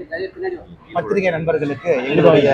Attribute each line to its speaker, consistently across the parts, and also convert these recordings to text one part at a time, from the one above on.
Speaker 1: பத்திரிகை நண்பர்களுக்கு எங்களுடைய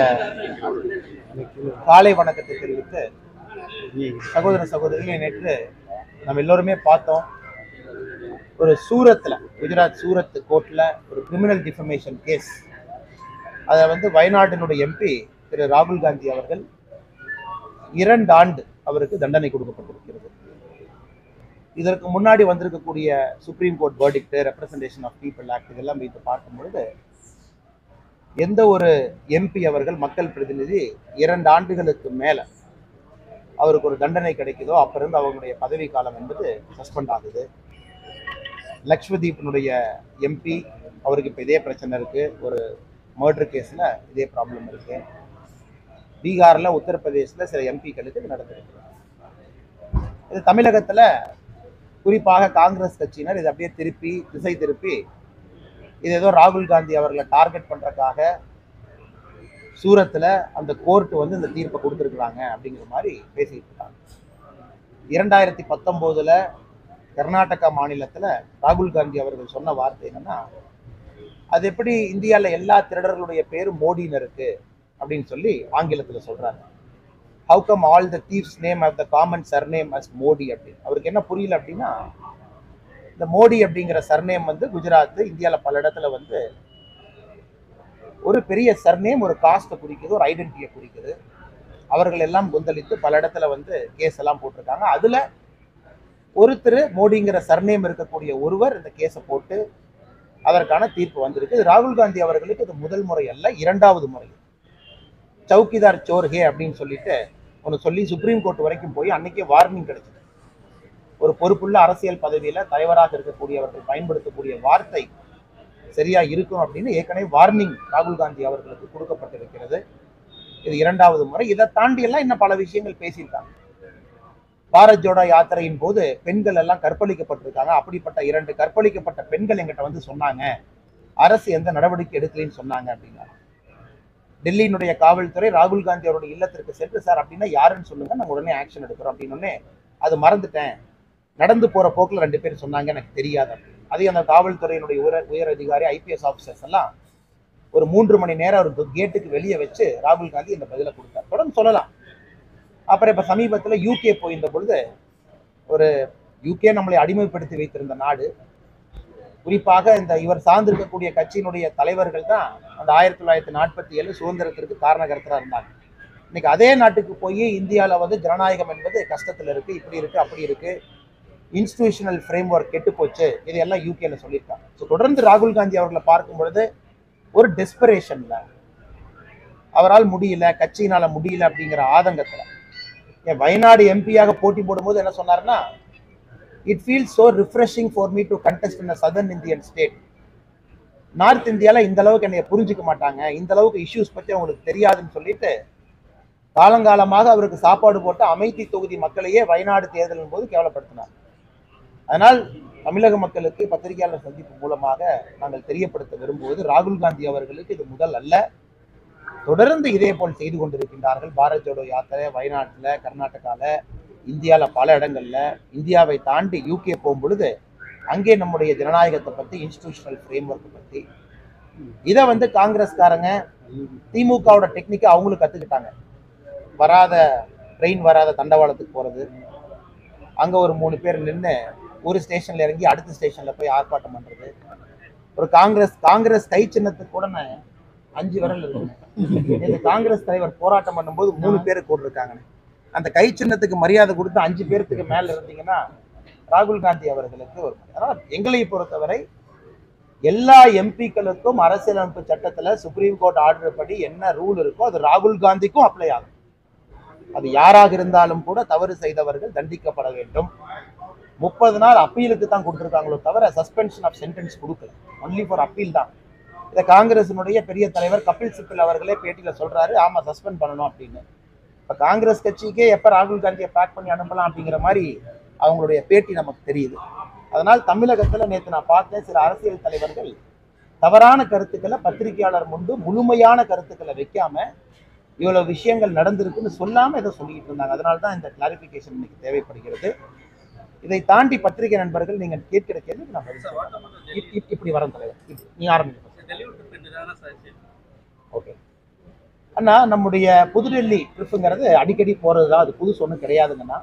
Speaker 1: காலை வணக்கத்தை தெரிவித்து, சகோதர சகோதரிகளை நேற்று நம்ம எல்லோருமே பார்த்தோம். ஒரு சூரத்தில், குஜராத் சூரத் கோர்ட்டில் ஒரு கிரிமினல் டிஃபமேஷன் கேஸ், அதை வயநாட்டினுடைய எம்பி திரு ராகுல் காந்தி அவர்கள் 2 ஆண்டு அவருக்கு தண்டனை கொடுக்கப்பட்டிருக்கிறது. இதற்கு முன்னாடி வந்திருக்கக்கூடிய supreme court verdict, representation of people act இதெல்லாம் வைத்து பார்க்கும் பொழுது எந்த ஒரு எம்பி அவர்கள், மக்கள் பிரதிநிதி 2 ஆண்டுகளுக்கு மேல அவருக்கு ஒரு தண்டனை கிடைக்குதோ அப்ப இருந்து அவங்களுடைய பதவி காலம் என்பது சஸ்பெண்ட் ஆகுது. லக்ஷ்மதீப்பினுடைய எம்பி, அவருக்கு இப்போ இதே பிரச்சனை இருக்கு, ஒரு மர்டர் கேஸ்ல இதே ப்ராப்ளம் இருக்கு. பீகார்ல, உத்தரப்பிரதேசல சில எம்பிக்களுக்கு இது நடந்திருக்கு. இது தமிழகத்துல குறிப்பாக காங்கிரஸ் கட்சியினர் இதை அப்படியே திசை திருப்பி இது ஏதோ ராகுல் காந்தி அவர்களை டார்கெட் பண்றதுக்காக சூரத்தில் அந்த கோர்ட் இந்த தீர்ப்பை கொடுத்துருக்குறாங்க அப்படிங்கிற மாதிரி பேசிட்டு இருக்காங்க. 2019 கர்நாடகா மாநிலத்தில் ராகுல் காந்தி அவர்கள் சொன்ன வார்த்தை என்னன்னா, அது எப்படி இந்தியாவில் எல்லா திருடர்களுடைய பேரும் மோடின்னு இருக்கு அப்படின்னு சொல்லி ஆங்கிலத்தில் சொல்றாங்க. How come all the thieves name of the common surname as Modi அப்படின்னு. அவருக்கு என்ன புரியல அப்படின்னா, இந்த மோடி அப்படிங்கிற சர்நேம் குஜராத், இந்தியாவில் பல இடத்துல ஒரு பெரிய சர்நேம், ஒரு காஸ்ட்டை குறிக்குது, ஒரு ஐடென்டிட்டியை குறிக்குது. அவர்கள் எல்லாம் கொந்தளித்து பல இடத்துல கேஸ் எல்லாம் போட்டிருக்காங்க. அதுல ஒருத்தர், மோடிங்கிற சர்நேம் இருக்கக்கூடிய ஒருவர் இந்த கேஸை போட்டு அதற்கான தீர்ப்பு வந்திருக்கு. ராகுல் காந்தி அவர்களுக்கு இது முதல் முறை அல்ல, 2வது முறை. சவுக்கிதார் சோர்ஹே அப்படின்னு சொல்லிட்டு ஒன்று சொல்லி சுப்ரீம் கோர்ட் வரைக்கும் போய் அன்னைக்கே வார்னிங் கிடைச்சது. ஒரு பொறுப்புள்ள அரசியல் பதவியில தலைவராக இருக்கக்கூடியவர்கள் பயன்படுத்தக்கூடிய வார்த்தை சரியா இருக்கும் அப்படின்னு ஏற்கனவே வார்னிங் ராகுல் காந்தி அவர்களுக்கு கொடுக்கப்பட்டிருக்கிறது. இது 2வது முறை. இதை தாண்டி எல்லாம் இன்னும் பல விஷயங்கள் பேசியிருக்காங்க. பாரத் ஜோடோ யாத்திரையின் போது பெண்கள் எல்லாம் கற்பழிக்கப்பட்டிருக்காங்க. அப்படிப்பட்ட 2 கற்பழிக்கப்பட்ட பெண்கள் எங்கிட்ட சொன்னாங்க, அரசு எந்த நடவடிக்கை எடுக்கலன்னு சொன்னாங்க அப்படின்னா, டெல்லியினுடைய காவல்துறை ராகுல் காந்தி அவருடைய இல்லத்திற்கு சென்று, சார் அப்படின்னா யாருன்னு சொல்லுங்க, நாங்கள் உடனே ஆக்ஷன் எடுக்கிறோம் அப்படின்னு. அது மறந்துட்டேன், நடந்து போற போக்குல 2 பேர் சொன்னாங்க, எனக்கு தெரியாது அப்படின்னு. அதே அந்த காவல்துறையினுடைய உயர் அதிகாரி, ஐபிஎஸ் ஆஃபீஸர்ஸ் எல்லாம் ஒரு 3 மணி நேரம் அவர் கேட்டுக்கு வெளியே வச்சு ராகுல் காந்தி இந்த பதிலை கொடுத்தார். தொடர்ந்து சொல்லலாம். அப்புறம் இப்ப சமீபத்தில் யூகே போயிருந்த பொழுது, ஒரு யூகே நம்மளை அடிமைப்படுத்தி வைத்திருந்த நாடு, குறிப்பாக இவர் சார்ந்திருக்கக்கூடிய கட்சியினுடைய தலைவர்கள் தான் அந்த 1947 சுதந்திரத்திற்கு காரணகர்த்தராக இருந்தாங்க. இன்னைக்கு அதே நாட்டுக்கு போய் இந்தியாவில் ஜனநாயகம் என்பது கஷ்டத்தில் இருக்கு, இப்படி இருக்கு, அப்படி இருக்கு, இன்ஸ்டிடியூஷனல் ஃப்ரேம் ஒர்க் கெட்டு போச்சு, இதையெல்லாம் யூகேல சொல்லியிருக்காங்க. ஸோ தொடர்ந்து ராகுல் காந்தி அவர்களை பார்க்கும் பொழுது ஒரு டெஸ்பரேஷன்ல, அவரால் முடியல, கட்சியினால முடியல அப்படிங்கிற ஆதங்கத்துல, வயநாடு எம்பியாக போட்டி போடும்போது என்ன சொன்னாருன்னா, it feels so refreshing for me to contest in southern Indian state. North இந்தியாவில் இந்த அளவுக்கு என்னைய புரிஞ்சுக்க மாட்டாங்க, இந்த அளவுக்கு இஷ்யூஸ் பற்றி அவங்களுக்கு தெரியாதுன்னு சொல்லிட்டு காலங்காலமாக அவருக்கு சாப்பாடு போட்ட அமேதி தொகுதி மக்களையே வயநாடு தேர்தலின் போது கேவலப்படுத்தினார். அதனால் தமிழக மக்களுக்கு பத்திரிகையாளர் சந்திப்பு மூலமாக நாங்கள் தெரியப்படுத்த விரும்புவது, ராகுல் காந்தி அவர்களுக்கு இது முதல் அல்ல, தொடர்ந்து இதே போல் செய்து கொண்டிருக்கின்றார்கள். பாரத் ஜோடோ யாத்திரை வயநாட்டில், கர்நாடகாவில், இந்தியாவில் பல இடங்கள்ல, இந்தியாவை தாண்டி யூகே போகும் பொழுது அங்கே நம்முடைய ஜனநாயகத்தை பற்றி, இன்ஸ்டிடியூஷனல் ஃப்ரேம் ஒர்க்கை பற்றி, இதை காங்கிரஸ்காரங்க திமுகவோட டெக்னிக்கை அவங்களும் கற்றுக்கிட்டாங்க. ட்ரெயின் வராத தண்டவாளத்துக்கு போகிறது, அங்கே ஒரு 3 பேர் நின்று ஒரு ஸ்டேஷனில் இறங்கி அடுத்த ஸ்டேஷனில் போய் ஆர்ப்பாட்டம் பண்ணுறது. ஒரு காங்கிரஸ் கை சின்னத்துக்கு கூட 5 விரல் இருக்கு. இந்த காங்கிரஸ் தலைவர் போராட்டம் பண்ணும்போது 3 பேர் கூட இருக்காங்க. அந்த கை சின்னத்துக்கு மரியாதை கொடுத்து 5 பேருக்கு மேல இருந்தீங்கன்னா ராகுல் காந்தி அவர்களுக்கு ஒரு. அதனால் எங்களை பொறுத்தவரை எல்லா எம்பிக்களுக்கும் அரசியலமைப்பு சட்டத்தில் சுப்ரீம் கோர்ட் ஆர்டர் படி என்ன ரூல் இருக்கோ அது ராகுல் காந்திக்கும் அப்ளை ஆகும். அது யாராக இருந்தாலும் கூட தவறு செய்தவர்கள் தண்டிக்கப்பட வேண்டும். 30 நாள் அப்பீலுக்கு தான் கொடுத்துருக்காங்களோ தவிர சஸ்பென்ஷன் ஆஃப் சென்டென்ஸ் கொடுக்கல, ஒன்லி ஃபார் அப்பீல் தான். இதை காங்கிரசினுடைய பெரிய தலைவர் கபில் சிபில் அவர்களே பேட்டியில சொல்றாரு, ஆமா சஸ்பெண்ட் பண்ணணும் அப்படின்னு. இப்ப காங்கிரஸ் கட்சிக்கே எப்ப ராகுல் காந்தியை பேக் பண்ணி அனுப்பலாம் அப்படிங்கிற மாதிரி அவங்களுடைய பேட்டி நமக்கு தெரியுது. அதனால் தமிழகத்துல நேற்று நான் பார்த்தேன், சில அரசியல் தலைவர்கள் தவறான கருத்துக்களை பத்திரிகையாளர் முன்பு முழுமையான கருத்துக்களை வைக்காம இவ்வளவு விஷயங்கள் நடந்திருக்குன்னு சொல்லாம இதை சொல்லிட்டு இருந்தாங்க. அதனால்தான் இந்த கிளாரிபிகேஷன் இன்னைக்கு தேவைப்படுகிறது. இதை தாண்டி பத்திரிகை நண்பர்கள் நீங்க கேட்கிற கேள்வி நான் இப்படி வரேன் தலைவர், நீ ஆரம்பிக்க. ஓகே அண்ணா, நம்முடைய புதுடெல்லி ட்ரிப்புங்கிறது அடிக்கடி போகிறது தான், அது புதுசு ஒன்றும் கிடையாதுங்கண்ணா.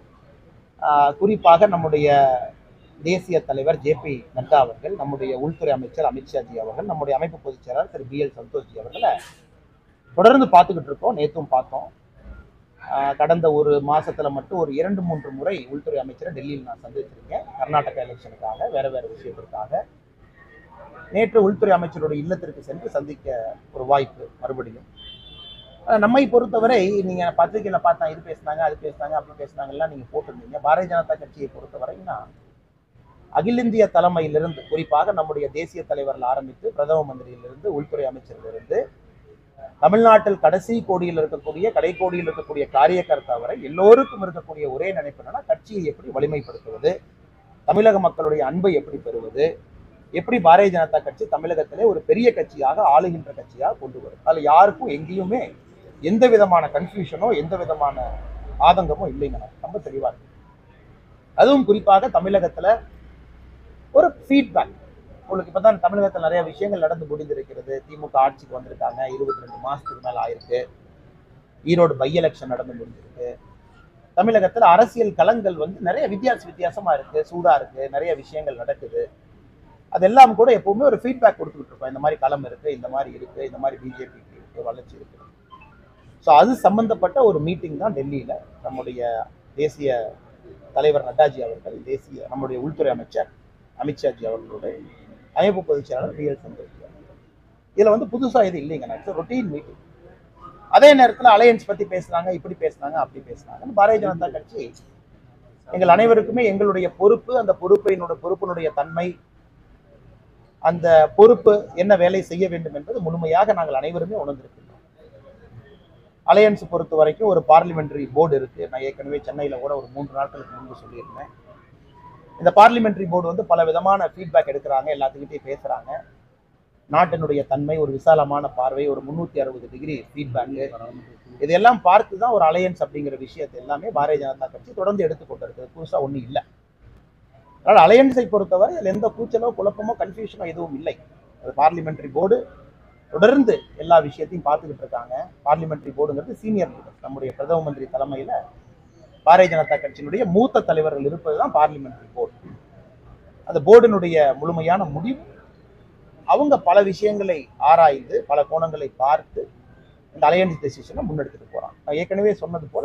Speaker 1: குறிப்பாக நம்முடைய தேசிய தலைவர் ஜே.பி. நட்டா அவர்கள், நம்முடைய உள்துறை அமைச்சர் அமித்ஷாஜி அவர்கள், நம்முடைய அமைப்பு பொதுச் செயலாளர் திரு பி.எல். சந்தோஷ்ஜி அவர்களை தொடர்ந்து பார்த்துக்கிட்டு இருக்கோம். நேற்றும் பார்த்தோம். கடந்த ஒரு மாசத்துல மட்டும் ஒரு 2-3 முறை உள்துறை அமைச்சரை டெல்லியில் நான் சந்திச்சிருக்கேன். கர்நாடகா எலெக்ஷனுக்காக, வேற வேற விஷயத்திற்காக. நேற்று உள்துறை அமைச்சருடைய இல்லத்திற்கு சென்று சந்திக்க ஒரு வாய்ப்பு மறுபடியும். நம்மை பொறுத்தவரை நீங்க பத்திரிகையில பார்த்தா இது பேசினாங்க, அது பேசினாங்க, அப்படி பேசினாங்கலாம் நீங்க போட்டிருந்தீங்க. பாரதிய ஜனதா கட்சியை பொறுத்தவரைன்னா அகில இந்திய தலைமையிலிருந்து, குறிப்பாக நம்முடைய தேசிய தலைவர்கள் ஆரம்பித்து பிரதம மந்திரியிலிருந்து உள்துறை அமைச்சரிலிருந்து தமிழ்நாட்டில் கடைசி கோடியில் இருக்கக்கூடிய கடைக்கோடியில் இருக்கக்கூடிய காரியகர்த்தா வரை எல்லோருக்கும் இருக்கக்கூடிய ஒரே நினைப்பு என்னன்னா, கட்சியை எப்படி வலிமைப்படுத்துவது, தமிழக மக்களுடைய அன்பை எப்படி பெறுவது, எப்படி பாரதிய ஜனதா கட்சி தமிழகத்திலே ஒரு பெரிய கட்சியாக, ஆளுகின்ற கட்சியாக கொண்டு வரும். அதுல யாருக்கும் எங்கேயுமே எந்த விதமான கன்ஃபியூஷனோ எந்த விதமான ஆதங்கமோ இல்லைங்க. ரொம்ப தெளிவா இருக்கு. அதுவும் குறிப்பாக தமிழகத்துல ஒரு ஃபீட்பேக். உங்களுக்கு இப்பதான் தமிழகத்தில் நிறைய விஷயங்கள் நடந்து முடிந்திருக்கிறது. திமுக ஆட்சிக்கு வந்திருக்காங்க, 22 மாசத்துக்கு மேல ஆயிருக்கு. ஈரோடு பை எலெக்ஷன் நடந்து முடிஞ்சிருக்கு. தமிழகத்தில் அரசியல் களங்கள் நிறைய வித்தியாசமா இருக்கு, சூடா இருக்கு, நிறைய விஷயங்கள் நடக்குது. அதெல்லாம் கூட எப்பவுமே ஒரு ஃபீட்பேக் கொடுத்துட்டு இருக்கோம். இந்த மாதிரி களம் இருக்கு, இந்த மாதிரி இருக்கு, இந்த மாதிரி பிஜேபிக்கு இருக்கு, வளர்ச்சி இருக்கு. ஸோ அது சம்பந்தப்பட்ட ஒரு மீட்டிங் தான் டெல்லியில நம்முடைய தேசிய தலைவர் நட்டாஜி அவர்கள், நம்முடைய உள்துறை அமைச்சர் அமித்ஷாஜி அவர்களுடைய அமைப்பு பொதுச் செயலாளர் பி.எல். சந்தோஷ். இதுல புதுசா இது இல்லைங்க, ரொட்டீன் மீட்டிங். அதே நேரத்தில் அலையன்ஸ் பத்தி பேசுறாங்க, இப்படி பேசுனாங்க, அப்படி பேசுனாங்க. பாரதிய ஜனதா கட்சி எங்கள் அனைவருக்குமே எங்களுடைய பொறுப்பு, அந்த பொறுப்பினுடைய தன்மை, அந்த பொறுப்பு என்ன வேலை செய்ய வேண்டும் என்பது முழுமையாக நாங்கள் அனைவருமே உணர்ந்திருக்கிறோம். அலையன்ஸ் பொறுத்த வரைக்கும் ஒரு பார்லிமெண்டரி போர்டு இருக்கு. நான் ஏற்கனவே சென்னையில கூட ஒரு 3 நாட்களுக்கு முன்பு சொல்லியிருந்தேன். இந்த பார்லிமெண்டரி போர்டு பல விதமான ஃபீட்பேக் எடுக்கிறாங்க, எல்லாத்துக்கிட்டையும் பேசுறாங்க. நாட்டினுடைய தன்மை, ஒரு விசாலமான பார்வை, ஒரு 360 டிகிரி ஃபீட்பேக்கு, இதெல்லாம் பார்த்து தான் ஒரு அலையன்ஸ் அப்படிங்கிற விஷயத்தை எல்லாமே பாரதிய ஜனதா கட்சி தொடர்ந்து எடுத்துக்கொண்டு இருக்குது. புதுசா ஒன்றும் இல்லை. அதனால் அலையன்ஸை பொறுத்தவரை அதில் எந்த கூச்சலோ குழப்பமோ கன்ஃபியூஷனோ எதுவும் இல்லை. அது பார்லிமெண்டரி போர்டு தொடர்ந்து எல்லா விஷயத்தையும் பார்த்துக்கிட்டு இருக்காங்க. பார்லிமெண்டரி போர்டுங்கிறது சீனியர் லீடர், நம்முடைய பிரதம மந்திரி தலைமையில பாரதிய ஜனதா கட்சியினுடைய மூத்த தலைவர்கள் இருப்பதுதான் பார்லிமெண்டரி போர்டு. அந்த போர்டினுடைய முழுமையான முடிவு, அவங்க பல விஷயங்களை ஆராய்ந்து பல கோணங்களை பார்த்து இந்த அலையன்ஸ் டெசிஷனை முன்னெடுத்துட்டு போறாங்க. நான் ஏற்கனவே சொன்னது போல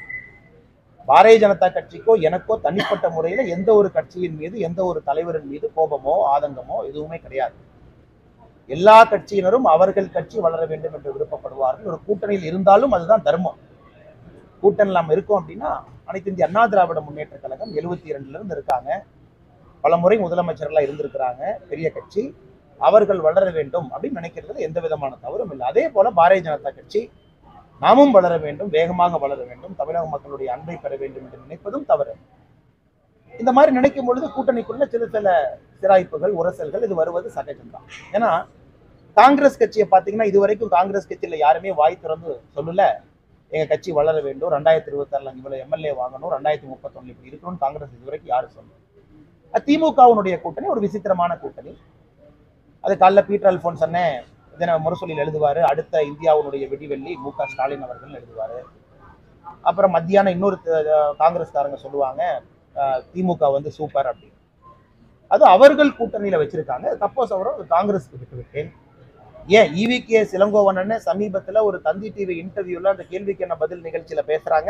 Speaker 1: பாரதிய ஜனதா கட்சிக்கோ எனக்கோ தனிப்பட்ட முறையில எந்த ஒரு கட்சியின் மீது, எந்த ஒரு தலைவரின் மீது கோபமோ ஆதங்கமோ எதுவுமே கிடையாது. எல்லா கட்சியினரும் அவர்கள் கட்சி வளர வேண்டும் என்று விருப்பப்படுவார்கள். ஒரு கூட்டணியில் இருந்தாலும் அதுதான் தர்மம். கூட்டணியில் நம்ம இருக்கோம் அப்படின்னா, அனைத்து இந்திய அண்ணா திராவிட முன்னேற்ற கழகம் 72ல இருந்து இருக்காங்க, பல முறை முதலமைச்சர்களா இருந்திருக்கிறாங்க, பெரிய கட்சி, அவர்கள் வளர வேண்டும் அப்படின்னு நினைக்கிறதுல எந்த விதமான தவறும் இல்லை. அதே போல பாரதிய ஜனதா கட்சி நாமும் வளர வேண்டும், வேகமாக வளர வேண்டும், தமிழக மக்களுடைய அன்பை பெற வேண்டும் என்று நினைப்பதும் தவறு. இந்த மாதிரி நினைக்கும் பொழுது கூட்டணிக்குள்ள சில சிராய்ப்புகள், உரசல்கள் இது வருவது சகஜம்தான். ஏன்னா காங்கிரஸ் கட்சியை பார்த்தீங்கன்னா, இதுவரைக்கும் காங்கிரஸ் கட்சியில யாருமே வாய் திறந்து சொல்லல எங்க கட்சி வளர வேண்டும், 2026 இவ்வளவு எம்எல்ஏ வாங்கணும், 2031 இப்படி இருக்கணும்னு காங்கிரஸ் இதுவரைக்கும் யாரும் சொல்லணும். திமுகவுடைய கூட்டணி ஒரு விசித்திரமான கூட்டணி. அது காலைல பீட்டர் அல்போன்ஸ் அண்ணன் முரசொலியில் எழுதுவாரு, அடுத்த இந்தியாவுடைய விடிவெள்ளி மு.க. ஸ்டாலின் அவர்கள் எழுதுவாரு. அப்புறம் மத்தியானம் இன்னொரு காங்கிரஸ்காரங்க சொல்லுவாங்க திமுக சூப்பர் அப்படின்னு. அது அவர்கள் கூட்டணியில வச்சிருக்காங்க. சப்போஸ் அவரும் காங்கிரஸ்க்கு விட்டுவிட்டேன். ஏன் ஈவிகே இளங்கோவன் சமீபத்துல ஒரு தந்தி டிவி இன்டர்வியூல அந்த கேள்விக்கு என்ன பதில் நிகழ்ச்சியில பேசுறாங்க,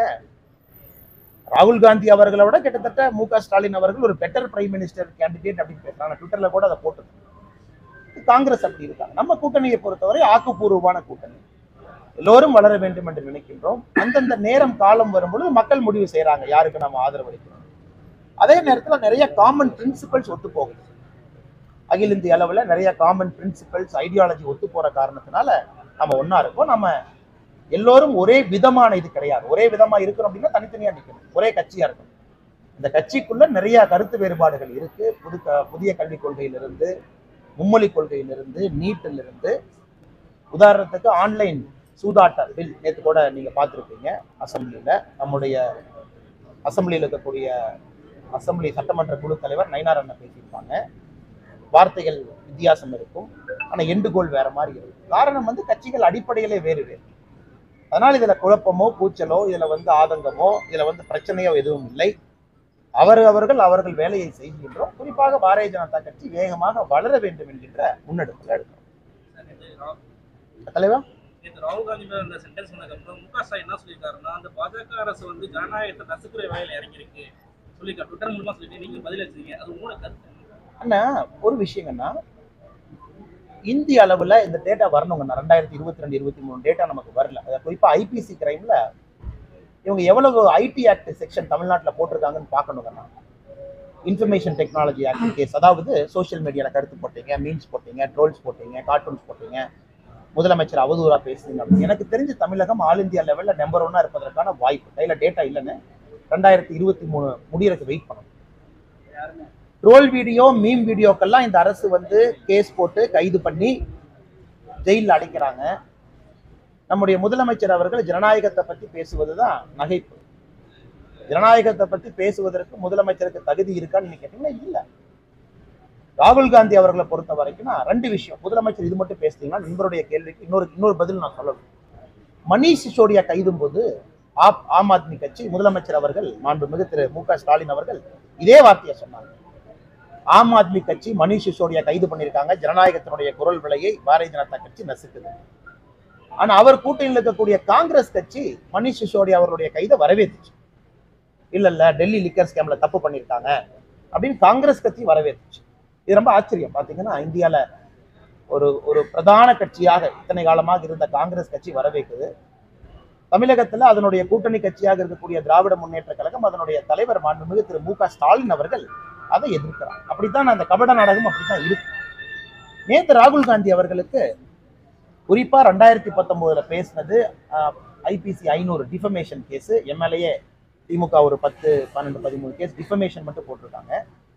Speaker 1: ராகுல் காந்தி அவர்களை விட கிட்டத்தட்ட மு.க. ஸ்டாலின் அவர்கள் ஒரு பெட்டர் பிரைம் மினிஸ்டர் கேண்டிடேட் அப்படின்னு பேசுறாங்க. ட்விட்டர்ல கூட அதை போட்டு காங்கிரஸ் அப்படி இருக்காங்க. நம்ம கூட்டணியை பொறுத்தவரை ஆக்கப்பூர்வமான கூட்டணி, எல்லோரும் வளர வேண்டும் என்று நினைக்கின்றோம். அந்தந்த நேரம் காலம் வரும்பொழுது மக்கள் முடிவு செய்யறாங்க யாருக்கு நம்ம ஆதரவு அளிக்கிறோம். அதே நேரத்தில் நிறைய காமன் பிரின்சிபல்ஸ் ஒத்து போகுது. அகில இந்திய அளவில் நிறைய காமன் பிரின்சிபல்ஸ், ஐடியாலஜி ஒத்து போற காரணத்தினால நம்ம ஒன்னா இருக்கோம். நம்ம எல்லோரும் ஒரே விதமான இது கிடையாது. ஒரே விதமா இருக்கணும் அப்படின்னா தனித்தனியா நிற்கணும், ஒரே கட்சியா இருக்கணும். இந்த கட்சிக்குள்ள நிறைய கருத்து வேறுபாடுகள் இருக்கு. புதிய கல்விக் கொள்கையிலிருந்து, மும்மொழி கொள்கையிலிருந்து, நீட்டிலிருந்து, உதாரணத்துக்கு ஆன்லைன் சூதாட்ட பில் நேற்று கூட நீங்க பார்த்துருப்பீங்க அசம்பிளியில. நம்முடைய அசம்பிளியில் இருக்கக்கூடிய அசம்பிளி சட்டமன்ற குழு தலைவர் நயினார் அண்ணன் பேசியிருப்பாங்க. வார்த்தைகள் வித்தியாசம் இருக்கும், ஆனா எண்டுகோல் வேற மாதிரி இருக்கும். காரணம் வந்து கட்சிகள் அடிப்படையிலே வேறு வேறு. அதனால் இதுல குழப்பமோ கூச்சலோ, இதுல வந்து ஆதங்கமோ, இதுல வந்து பிரச்சனையோ எதுவும் இல்லை. அவர்கள் வேலையை செய்கின்றோம். குறிப்பாக பாரதிய ஜனதா கட்சி வேகமாக வளர வேண்டும் என்கின்ற முன்னெடுப்புல எடுக்கிறோம். தலைவா,
Speaker 2: ராகுல் காந்தி அந்த சென்டென்ஸ் சொன்னதுக்கப்புறம் முக ஸ்டாலின் என்ன சொல்லியிருக்காருன்னா, அந்த பாஜக அரசு வந்து ஜனநாயகத்தை நசுக்குற வேலையில இறங்கியிருக்கு சொல்லியிருக்காரு. ட்விட்டர் மூலமா சொல்லிட்டு நீங்க பதில் வச்சிருக்கீங்க, அது உங்களோட கருத்து?
Speaker 1: அண்ணா, ஒரு விஷயங்கண்ணா, இந்திய அளவுல இந்த டேட்டா வரணுங்கண்ணா. 2022, 23 டேட்டா நமக்கு வரல. குறிப்பா ஐபிசி கிரைம்ல இவங்க எவ்வளவு ஐடி ஆக்ட் செக்ஷன் தமிழ்நாட்டில் போட்டிருக்காங்கன்னு பார்க்கணுங்கண்ணா. இன்ஃபர்மேஷன் டெக்னாலஜி ஆக்ட் கேஸ், அதாவது சோசியல் மீடியால கருத்து போட்டீங்க, மீம்ஸ் போட்டீங்க, ட்ரோல்ஸ் போட்டீங்க, கார்ட்டூன்ஸ் போட்டீங்க, முதலமைச்சர் அவதூறா பேசுறீங்க அப்படின்னு எனக்கு தெரிஞ்சு தமிழகம் ஆல் இந்தியா லெவல்ல நம்பர் 1 இருப்பதற்கான வாய்ப்பு. கையில டேட்டா இல்லைன்னு 2023 முடியறதுக்கு வெயிட் பண்ணணும். ட்ரோல் வீடியோ, மீம் வீடியோக்கெல்லாம் இந்த அரசு வந்து கேஸ் போட்டு கைது பண்ணி ஜெயிலில் அடைக்கிறாங்க. நம்முடைய முதலமைச்சர் அவர்கள் ஜனநாயகத்தை பற்றி பேசுவதுதான் நகைப்பு. ஜனநாயகத்தை பற்றி பேசுவதற்கு முதலமைச்சருக்கு தகுதி இருக்கான்னு நீங்க கேட்டீங்கன்னா இல்ல. ராகுல் காந்தி அவர்களை பொறுத்த வரைக்கும் 2 விஷயம். முதலமைச்சர் இது மட்டும் பேசுறீங்கன்னா நண்பருடைய கேள்விக்கு இன்னொரு பதில் நான் சொல்லணும். மணீஷ் சிசோடியா கைதும் போது ஆம் ஆத்மி கட்சி முதலமைச்சர் அவர்கள் மாண்புமிகு திரு மு.க. ஸ்டாலின் அவர்கள் இதே வார்த்தையை சொன்னாங்க. ஆம் ஆத்மி கட்சி மணீஷ் சிசோடியா கைது பண்ணியிருக்காங்க, ஜனநாயகத்தினுடைய குரல் விலையை பாரதிய ஜனதா கட்சி நசுக்குது. ஆனா அவர் கூட்டணியில் இருக்கக்கூடிய காங்கிரஸ் கட்சி மணீஷ் சிசோடியா அவருடைய கைதை வரவேற்றுச்சு. இல்ல டெல்லி லிக்கர் ஸ்கேம்ல தப்பு பண்ணியிருக்காங்க அப்படின்னு காங்கிரஸ் கட்சி வரவேற்றுச்சு. இது ரொம்ப ஆச்சரியம். பாத்தீங்கன்னா இந்தியால ஒரு பிரதான கட்சியாக இத்தனை காலமாக இருந்த காங்கிரஸ் கட்சி வரவேற்குது. தமிழகத்துல அதனுடைய கூட்டணி கட்சியாக இருக்கக்கூடிய திராவிட முன்னேற்ற கழகம், அதனுடைய தலைவர் மாண்புமிகு திரு மு.க. ஸ்டாலின் அவர்கள் அதை எதிர்க்கிறார். அப்படித்தான் அந்த கபட நாடகம் அப்படித்தான் இருக்கு. நேற்று ராகுல் காந்தி அவர்களுக்கு குறிப்பா 2019 பேசினது IPC 500 defamation case, MLA DMK ஒரு 10, 12, 13 கேஸ் டிஃபமேஷன் மட்டும் போட்டிருக்காங்க.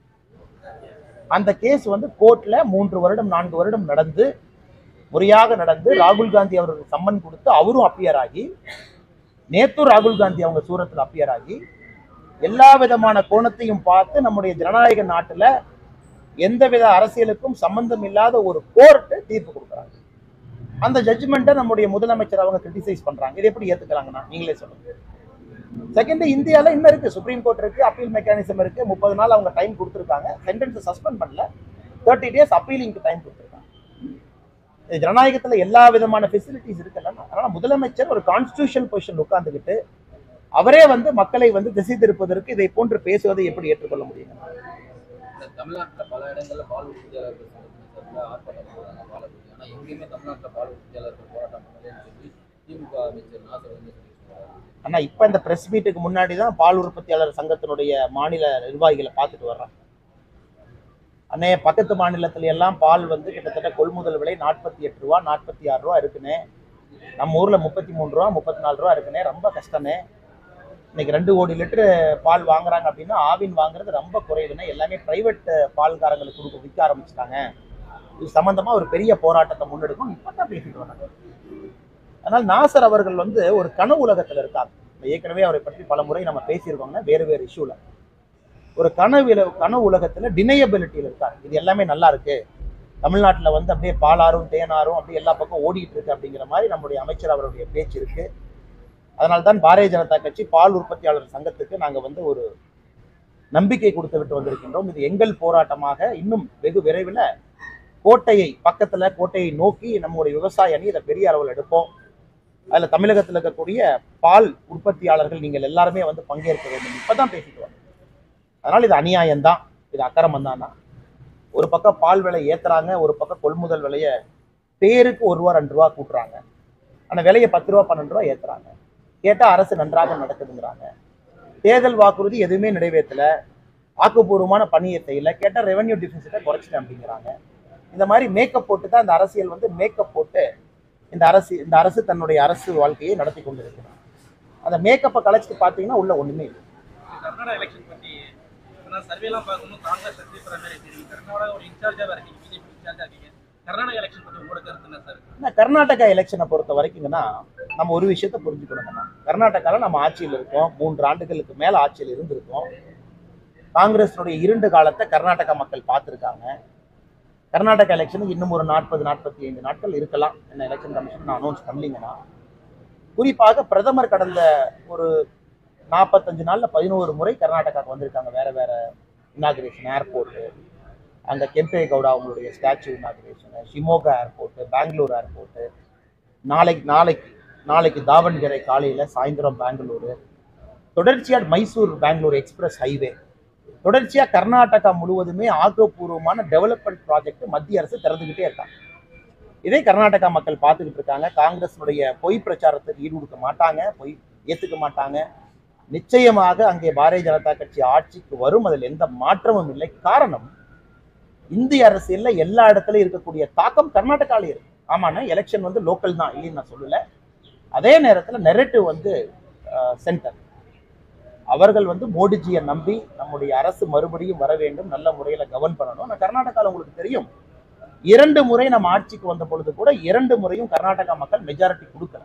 Speaker 1: அந்த கேஸ் வந்து கோர்ட்ல 3 வருடம் 4 வருடம் நடந்து முறையாக நடந்து ராகுல் காந்தி அவருக்கு சம்மன் கொடுத்து அவரும் அப்பியர் ஆகி, நேத்து ராகுல் காந்தி அவங்க சூரத்தில் அப்பியர் ஆகி எல்லா விதமான கோணத்தையும் பார்த்து நம்முடைய ஜனநாயக நாட்டுல எந்தவித அரசியலுக்கும் சம்பந்தம் இல்லாத ஒரு கோர்ட் தீர்ப்பு கொடுக்குறாங்க. அந்த ஜட்ஜ்மெண்ட்டை நம்முடைய முதலமைச்சர் அவங்க கிரிட்டிசைஸ் பண்றாங்க. இது எப்படி ஏத்துக்கிறாங்கன்னா நீங்களே சொல்லுங்க. செகண்ட், இந்தியாவில் இன்னும் இருக்கு, சுப்ரீம் கோர்ட் இருக்கு, அப்பீல் மெக்கானிசம் இருக்கு. 30 நாள் அவங்க டைம் கொடுத்துருக்காங்க. சென்டென்ஸை சஸ்பெண்ட் பண்ணல, 30 days அப்பீலிங்க்கு டைம் கொடுத்துருக்காங்க. ஜனநாயகத்துல எல்லா விதமான ஃபெசிலிட்டிஸ் இருக்குல்ல. அதனால முதலமைச்சர் ஒரு கான்ஸ்டிடியூஷன் பொசிஷன் உட்கார்ந்துக்கிட்டு அவரே வந்து மக்களை வந்து திசை திருப்பதற்கு இதை போன்று பேசுவதை எப்படி ஏற்றுக்கொள்ள முடியும்?
Speaker 3: தமிழ்நாட்டில் பல இடங்கள்ல பால் உற்பத்தியாளர்கள் எங்கேயுமே தமிழ்நாட்டில் பால் உற்பத்தியாளர்கள் போராட்டம் சொல்லி திமுக அமைச்சர் நாசர் வந்து
Speaker 1: ஆனா இப்ப இந்த பிரஸ் மீட்டுக்கு முன்னாடி தான் பால் உற்பத்தியாளர் சங்கத்தினுடைய மாநில நிர்வாகிகளை பார்த்துட்டு வர்றான். அன்னைய பக்கத்து மாநிலத்துல எல்லாம் பால் வந்து கிட்டத்தட்ட கொள்முதல் விலை 48 ரூபா 46 ரூபா இருக்குன்னு, நம்ம ஊர்ல 33 ரூபா 34 ரூபா இருக்குன்னு. ரொம்ப கஷ்டமே. இன்னைக்கு 2 கோடி லிட்டரு பால் வாங்குறாங்க அப்படின்னா ஆவின் வாங்குறது ரொம்ப குறைவுன்னு எல்லாமே பிரைவேட் பால்காரங்களுக்கு விற்க ஆரம்பிச்சிட்டாங்க. இது சம்பந்தமா ஒரு பெரிய போராட்டத்தை முன்னெடுக்கும் இப்பதான் பேசிட்டு வராங்க. அதனால் நாசர் அவர்கள் வந்து ஒரு கனவு உலகத்துல இருக்காங்க. ஏற்கனவே அவரை பற்றி பல முறை நம்ம பேசியிருக்கோங்க வேறு வேறு இஷ்யூல. ஒரு கனவு உலகத்துல டினையபிலிட்டியில் இருக்காரு. இது எல்லாமே நல்லா இருக்கு, தமிழ்நாட்டுல வந்து அப்படியே பாலாரும் தேனாரும் அப்படியே எல்லா பக்கம் ஓடிட்டு இருக்கு அப்படிங்கிற மாதிரி நம்முடைய அமைச்சர் அவருடைய பேச்சு இருக்கு. அதனால்தான் பாரதிய ஜனதா கட்சி பால் உற்பத்தியாளர் சங்கத்துக்கு நாங்க வந்து ஒரு நம்பிக்கை கொடுத்து விட்டு வந்திருக்கின்றோம். இது எங்கள் போராட்டமாக இன்னும் வெகு விரைவில் கோட்டையை நோக்கி நம்முடைய விவசாய அணி இதை பெரிய அளவில் எடுப்போம். அதுல தமிழகத்தில் இருக்கக்கூடிய பால் உற்பத்தியாளர்கள் நீங்கள் எல்லாருமே வந்து பங்கேற்க வேண்டும். இப்பதான் பேசிட்டு வரோம். அதனால இது அநியாயம்தான், இது அக்கிரமம் தான். ஒரு பக்கம் பால் விலை ஏத்துறாங்க, ஒரு பக்கம் கொள்முதல் விலையை பேருக்கு 1 ரூபா 2 ரூபா கூட்டுறாங்க. ஆனா விலையை 10 ரூபா 12 ரூபா ஏத்துறாங்க. கேட்டா அரசு நன்றாக நடக்குதுங்கிறாங்க. தேர்தல் வாக்குறுதி எதுவுமே நிறைவேற்றல, ஆக்கப்பூர்வமான பணியை செய்யல, கேட்டா ரெவன்யூ டிஃபிசிட்டை குறைச்சிட்டேன் அப்படிங்கிறாங்க. இந்த மாதிரி மேக்கப் போட்டு தான் இந்த அரசியல் வந்து மேக்கப் போட்டு இந்த அரசு தன்னுடைய அரசு வாழ்க்கையை நடத்தி கொண்டிருக்கிறார். அந்த மேக்கப்பை கலைச்சிட்டு பார்த்தீங்கன்னா உள்ள ஒண்ணுமே இல்லை.
Speaker 2: கர்நாடகா எலெக்ஷன் பத்தி சர்வேலாம் பார்க்கணும், காங்கிரஸ் வெற்றி பெற மாதிரி தெரியும். கர்நாடகா ஒரு இன்சார்ஜாக இருக்கீங்க, பிஜேபி இன்சார்ஜாக இருக்கீங்க. கர்நாடகா எலெக்ஷன் பத்தி உங்களோட கருத்து என்ன சார்?
Speaker 1: கர்நாடகா எலெக்ஷனை பொறுத்த வரைக்கும்னா நம்ம ஒரு விஷயத்த புரிஞ்சுக்கணும்னா, கர்நாடகாவில் நம்ம ஆட்சியில் இருக்கோம், 3 ஆண்டுகளுக்கு மேல ஆட்சியில் இருந்திருக்கோம். காங்கிரஸினுடைய 2 காலத்தை கர்நாடகா மக்கள் பார்த்துருக்காங்க. கர்நாடகா எலெக்ஷனுக்கு இன்னும் ஒரு 40-45 நாட்கள் இருக்கலாம். என்ன எலெக்ஷன் கமிஷன் அனௌன்ஸ் பண்ணலீங்கன்னா, குறிப்பாக பிரதமர் கடந்த ஒரு 45 நாள்ல 11 முறை கர்நாடகாவுக்கு வந்திருக்காங்க. வேற வேற இனாகிரேஷன், ஏர்போர்ட், அங்க கெம்பே கவுடா அவங்களுடைய statue inauguration, Shimoga airport, Bangalore airport, நாளைக்கு தாவண்கரை காலையில, சாயந்தரம் பெங்களூரு, தொடர்ச்சியா மைசூர் பெங்களூர் எக்ஸ்பிரஸ் ஹைவே, தொடர்ச்சியா கர்நாடகா முழுவதுமே ஆக்கப்பூர்வமான டெவலப்மெண்ட் ப்ராஜெக்ட் மத்திய அரசு திறந்துகிட்டே இருக்காங்க. இதே கர்நாடகா மக்கள் பார்த்துக்கிட்டு இருக்காங்க. காங்கிரஸினுடைய பொய் பிரச்சாரத்துக்கு ஈடு கொடுக்க மாட்டாங்க, பொய் ஏத்துக்க மாட்டாங்க. நிச்சயமாக அங்கே பாரதிய ஜனதா கட்சி ஆட்சிக்கு வரும், அதில் எந்த மாற்றமும் இல்லை. காரணம், இந்திய அரசியல்ல எல்லா இடத்துலயும் இருக்கக்கூடிய தாக்கம் கர்நாடகாலே இருக்கு. ஆமாண்ணா, எலெக்ஷன் வந்து லோக்கல் தான் இல்லைன்னு நான் சொல்லல. அதே நேரத்தில் நெரேட்டிவ் வந்து சென்டர். அவர்கள் வந்து மோடிஜியை நம்பி நம்முடைய அரசு மறுபடியும் வர வேண்டும், நல்ல முறையில் கவர்ன் பண்ணணும். ஆனால் கர்நாடகாவில் உங்களுக்கு தெரியும், 2 முறை நம்ம ஆட்சிக்கு வந்த பொழுது கூட 2 முறையும் கர்நாடகா மக்கள் மெஜாரிட்டி கொடுக்கல.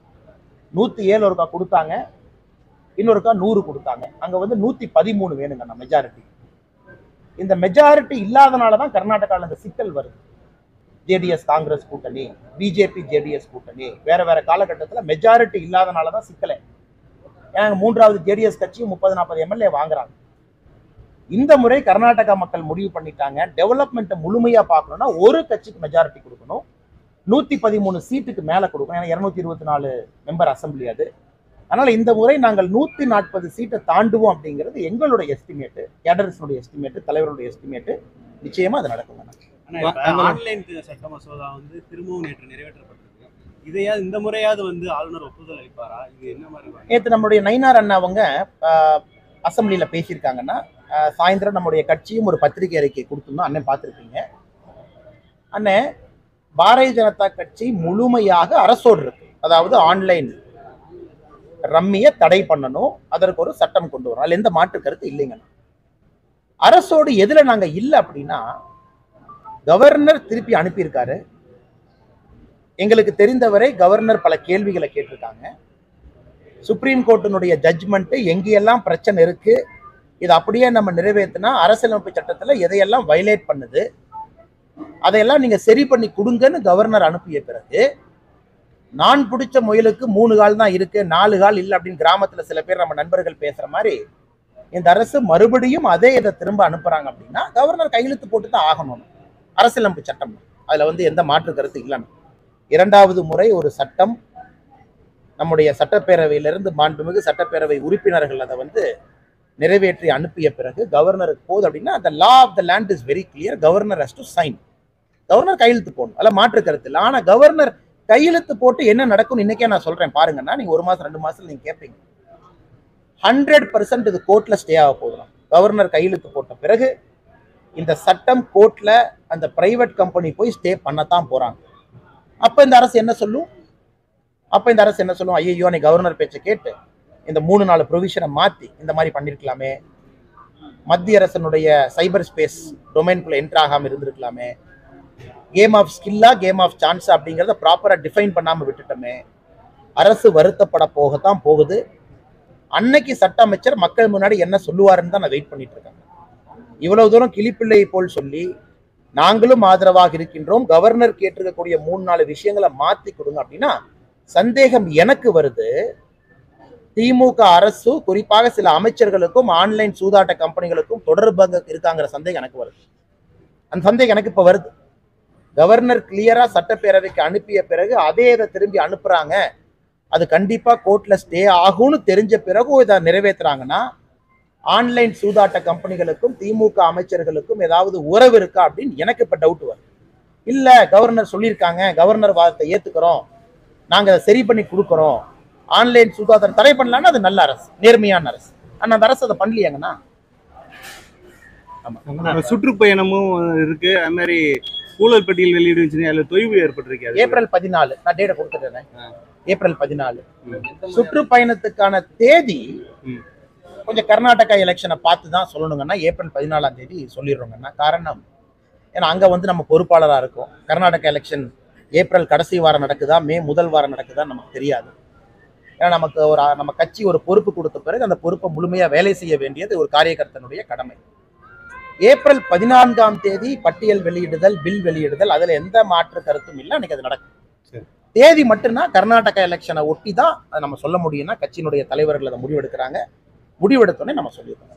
Speaker 1: 107 ஒருக்கா கொடுத்தாங்க, இன்னொருக்கா 100 கொடுத்தாங்க. அங்கே வந்து 113 வேணுங்க மெஜாரிட்டி. இந்த மெஜாரிட்டி இல்லாதனால தான் கர்நாடகாவில் இந்த சிக்கல் வருது. ஜேடிஎஸ் காங்கிரஸ் கூட்டணி, பிஜேபி ஜேடிஎஸ் கூட்டணி, வேற வேற காலகட்டத்தில் மெஜாரிட்டி இல்லாதனால தான் சிக்கலை. ஏன்னா 3வது ஜேடிஎஸ் கட்சியும் 30-40 எம்எல்ஏ வாங்குறாங்க. இந்த முறை கர்நாடகா மக்கள் முடிவு பண்ணிட்டாங்க, டெவலப்மெண்ட்டை முழுமையா பார்க்கணும்னா ஒரு கட்சிக்கு மெஜாரிட்டி கொடுக்கணும், 113 சீட்டுக்கு மேல கொடுக்கணும். ஏன்னா 224 மெம்பர் அசம்பிளி அது. அதனால இந்த முறை நாங்கள் 140 சீட்டை தாண்டுவோம் அப்படிங்கிறது எங்களுடைய எஸ்டிமேட்டு, கேடர்ஸுடைய எஸ்டிமேட்டு, தலைவருடைய எஸ்டிமேட்டு. நிச்சயமா அது நடக்கும்.
Speaker 4: ஆன்லைன் சட்ட மசோதா வந்து திரும்பவும் நேற்று நிறைவேற்றப்பட்டிருக்கு. இதையாவது இந்த முறையாவது வந்து ஆளுநர் ஒப்புதல் அளிப்பாரா? இது என்ன மாதிரி?
Speaker 1: நேற்று நம்முடைய நயினார் அண்ணா அவங்க அசம்பிளியில் பேசியிருக்காங்கன்னா, சாயந்தரம் நம்முடைய கட்சியும் ஒரு பத்திரிகை அறிக்கை கொடுத்துருந்தோம். அண்ணன் பார்த்துருக்கீங்க. அண்ணன், பாரதிய ஜனதா கட்சி முழுமையாக அரசோடு இருக்கு. அதாவது ஆன்லைன் ரம்மியை தடை பண்ணணும், அதற்கு ஒரு சட்டம் கொண்டு வரணும். அதில் எந்த மாற்று கருத்து இல்லைங்கண்ணா. அரசோடு எதுல நாங்க இல்லை அப்படின்னா, கவர்னர் திருப்பி அனுப்பியிருக்காரு. எங்களுக்கு தெரிந்தவரை கவர்னர் பல கேள்விகளை கேட்டிருக்காங்க. சுப்ரீம் கோர்ட்டினுடைய ஜட்ஜ்மெண்ட் எங்கேயெல்லாம் பிரச்சனை இருக்கு, இது அப்படியே நம்ம நிறைவேற்றினா அரசியலமைப்பு சட்டத்தில் எதையெல்லாம் வயலேட் பண்ணுது, அதையெல்லாம் நீங்க சரி பண்ணி கொடுங்கன்னு கவர்னர் அனுப்பிய பிறகு, நான் பிடிச்ச முயலுக்கு 3 கால் தான் இருக்கு, 4 கால் இல்லை அப்படின்னு கிராமத்துல சில பேர் நம்ம நண்பர்கள் பேசுற மாதிரி இந்த அரசு மறுபடியும் அதே இதை திரும்ப அனுப்புறாங்க அப்படின்னா கவர்னர் கையெழுத்து போட்டு தான் ஆகணும். அரசியலமைப்பு சட்டம், அதுல வந்து எந்த மாற்று கருத்து இல்லைன்னு. 2வது முறை ஒரு சட்டம் நம்முடைய சட்டப்பேரவையிலிருந்து மாண்புமிகு சட்டப்பேரவை உறுப்பினர்கள் அதை வந்து நிறைவேற்றி அனுப்பிய பிறகு கவர்னருக்கு போகுது அப்படின்னா, அந்த law of the land is very clear. Governor has to sign. Governor கையெழுத்து போடணும், அதில் மாற்று கருத்து இல்லை. ஆனா கவர்னர் கையெழுத்து போட்டு என்ன நடக்கும் இன்னைக்கே நான் சொல்றேன் பாருங்கன்னா, நீங்க 1 மாசம் 2 மாசத்துல நீங்க கேட்பீங்க. 100% இது கோர்ட்ல ஸ்டே ஆக போதும். கவர்னர் கையெழுத்து போட்ட பிறகு இந்த சட்டம் கோர்ட்ல அந்த பிரைவேட் கம்பெனி போய் ஸ்டே பண்ணத்தான் போறாங்க. அப்ப இந்த அரசு என்ன சொல்லும்? ஐயோ, நீ கவர்னர் பேச்சை கேட்டு இந்த 3-4 ப்ரொவிஷனை மாத்தி இந்த மாதிரி பண்ணிருக்கலாமே, மத்திய அரசனுடைய சைபர் ஸ்பேஸ் டொமைன்குள்ள என்ட்ரு ஆகாம இருந்திருக்கலாமே, கேம் ஆஃப் ஸ்கில்லா கேம் ஆஃப் சான்ஸ் அப்படிங்கிறத ப்ராப்பரா டிஃபைன் பண்ணாம விட்டுட்டோமே. அரசு வருத்தப்பட போகத்தான் போகுது. அன்னைக்கு சட்ட அமைச்சர் மக்கள் முன்னாடி என்ன சொல்லுவாருன்னு தான் நான் வெயிட் பண்ணிட்டு இருக்கேன். இவ்வளவு தூரம் கிளிப்பிள்ளை போல் சொல்லி நாங்களும் ஆதரவாக இருக்கின்றோம், கவர்னர் கேட்டிருக்கக்கூடிய 3-4 விஷயங்களை மாத்தி கொடுங்க அப்படின்னா சந்தேகம் எனக்கு வருது. திமுக அரசு குறிப்பாக சில அமைச்சர்களுக்கும் ஆன்லைன் சூதாட்ட கம்பெனிகளுக்கும் தொடர்பாக இருக்காங்கிற சந்தேகம் எனக்கு வருது. அந்த சந்தேகம் எனக்கு இப்ப வருது. கவர்னர் கிளியரா சட்டப்பேரவைக்கு அனுப்பிய பிறகு அதே இதை திரும்பி அனுப்புறாங்க, அது கண்டிப்பா கோர்ட்ல ஸ்டே ஆகும்னு தெரிஞ்ச பிறகு இதை நிறைவேற்றுறாங்கன்னா, ஆன்லைன் சூதாட்ட கம்பெனிகளுக்கும் திமுக அமைச்சர்களுக்கும் ஏதாவது உறவு இருக்கா அப்படின்னு எனக்கு இப்ப டவுட் வருது. இல்ல, கவர்னர் சொல்லியிருக்காங்க, கவர்னர் வாதத்தை ஏத்துக்கிறோம், நாங்க அதை சரி பண்ணி கொடுக்குறோம், ஆன்லைன் சூதாட்டம் தடை பண்ணலாம்னா அது நல்ல அரசு, நேர்மையான அரசு. ஆனா அந்த அரசு அதை பண்ணலையாங்கன்னா.
Speaker 4: சுற்றுப்பயணமும் இருக்கு, அது மாதிரி ஊழல் பட்டியல் வெளியிடுச்சுன்னு அதுல தொய்வு ஏற்பட்டிருக்கு.
Speaker 1: ஏப்ரல் 14 நான் டேட்டை கொடுத்துட்டேன். ஏப்ரல் 14 சுற்றுப்பயணத்துக்கான தேதி கொஞ்சம் கர்நாடகா எலெக்ஷனை பார்த்து தான் சொல்லணுங்கன்னா ஏப்ரல் 14ஆம் தேதி சொல்லிடுறோங்கன்னா. காரணம், ஏன்னா அங்க வந்து நம்ம பொறுப்பாளராக இருக்கும். கர்நாடகா எலெக்ஷன் ஏப்ரல் கடைசி வாரம் நடக்குதா, மே முதல் வாரம் நடக்குதா நமக்கு தெரியாது. ஏன்னா நமக்கு நம்ம கட்சி ஒரு பொறுப்பு கொடுத்த பிறகு அந்த பொறுப்பை முழுமையா வேலை செய்ய வேண்டியது ஒரு காரியகர்த்தனுடைய கடமை. ஏப்ரல் 14ஆம் தேதி பட்டியல் வெளியிடுதல், பில் வெளியிடுதல், அதுல எந்த மாற்று கருத்தும் இல்லை. அன்னைக்கு அது நடக்கும். தேதி மட்டும்தான் கர்நாடகா எலெக்ஷனை ஒட்டி தான் அதை நம்ம சொல்ல முடியும்னா கட்சியினுடைய தலைவர்கள் அதை முடிவெடுக்கிறாங்க. முடிவெடுத்தோடனே நம்ம சொல்லியிருக்கோம்.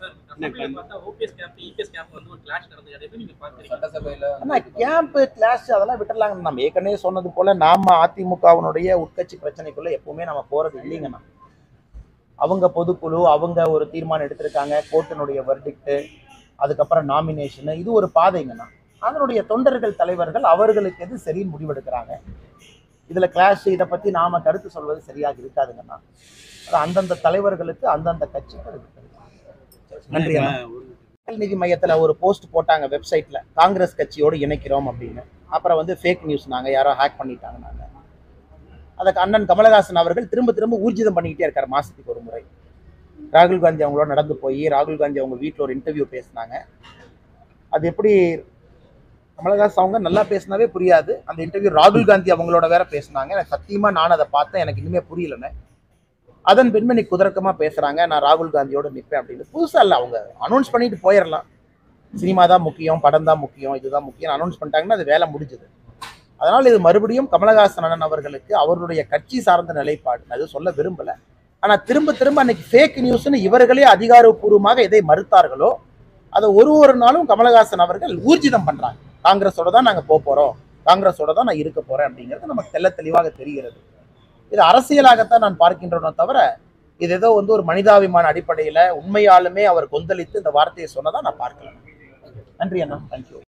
Speaker 1: ஆனா கேம்ப் கிளாஷ் அதெல்லாம் விட்டுறலாங்க. நம்ம ஏற்கனவே சொன்னது போல நாம அதிமுகவினுடைய உட்கட்சி பிரச்சனைக்குள்ள எப்பவுமே நம்ம போறது இல்லைங்கண்ணா. அவங்க பொதுக்குழு அவங்க ஒரு தீர்மானம் எடுத்திருக்காங்க, கோர்ட்டினுடைய வெர்டிக்ட், அதுக்கப்புறம் நாமினேஷன், இது ஒரு பாதைங்கண்ணா. அதனுடைய தொண்டர்கள் தலைவர்கள் அவர்களுக்கு எது சரின்னு முடிவெடுக்கிறாங்க. இதுல கிளாஷ் இதை பத்தி நாம கருத்து சொல்வது சரியாக இருக்காதுங்கண்ணா. அந்தந்த தலைவர்களுக்கு அந்தந்த கட்சிகள். நன்றி. நீதி மையத்துல ஒரு போஸ்ட் போட்டாங்க வெப்சைட்ல, காங்கிரஸ் கட்சியோடு இணைக்கிறோம் அப்படின்னு. அப்புறம் வந்து ஃபேக் நியூஸ், நாங்க யாரோ ஹேக் பண்ணிட்டாங்க. நாங்க அதுக்கு அண்ணன் கமலஹாசன் அவர்கள் திரும்ப திரும்ப ஊர்ஜிதம் பண்ணிக்கிட்டே இருக்காரு மாசத்துக்கு ஒரு முறை. ராகுல் காந்தி அவங்களோட நடந்து போய் ராகுல் காந்தி அவங்க வீட்டில் ஒரு இன்டர்வியூ பேசினாங்க. அது எப்படி கமலஹாசன் அவங்க நல்லா பேசினாவே புரியாது. அந்த இன்டர்வியூ ராகுல் காந்தி அவங்களோட வேற பேசினாங்க. எனக்கு சத்தியமா நான் அதை பார்த்தேன், எனக்கு இனிமே புரியலன்னு. அதன் பின்பு குதர்க்கமா பேசுறாங்க, நான் ராகுல் காந்தியோட நிற்பேன் அப்படின்னு. புதுசா இல்லை, அவங்க அனௌன்ஸ் பண்ணிட்டு போயிடலாம். சினிமா தான் முக்கியம், படம் தான் முக்கியம், இதுதான் முக்கியம் அனௌன்ஸ் பண்ணிட்டாங்கன்னா அது வேலை முடிஞ்சது. அதனால இது மறுபடியும் கமலஹாசன் அண்ணன் அவர்களுக்கு அவருடைய கட்சி சார்ந்த நிலைப்பாடு. அது சொல்ல விரும்பல. ஆனா திரும்ப திரும்ப அன்னைக்கு ஃபேக் நியூஸ்னு இவர்களே அதிகாரப்பூர்வமாக எதை மறுத்தார்களோ அதை ஒரு நாளும் கமலஹாசன் அவர்கள் ஊர்ஜிதம் பண்றாங்க. காங்கிரஸோட தான் நாங்க போறோம், காங்கிரஸோட தான் நான் இருக்க போறேன் அப்படிங்கிறது நமக்கு தெல்ல தெளிவாக தெரிகிறது. இது அரசியலாகத்தான் நான் பார்க்கின்றனோ தவிர இது ஏதோ வந்து ஒரு மனிதாபிமான அடிப்படையில உண்மையாலுமே அவர் கொந்தளித்து இந்த வார்த்தையை சொன்னதா நான் பார்க்கல. நன்றி அண்ணா. தேங்க்யூ.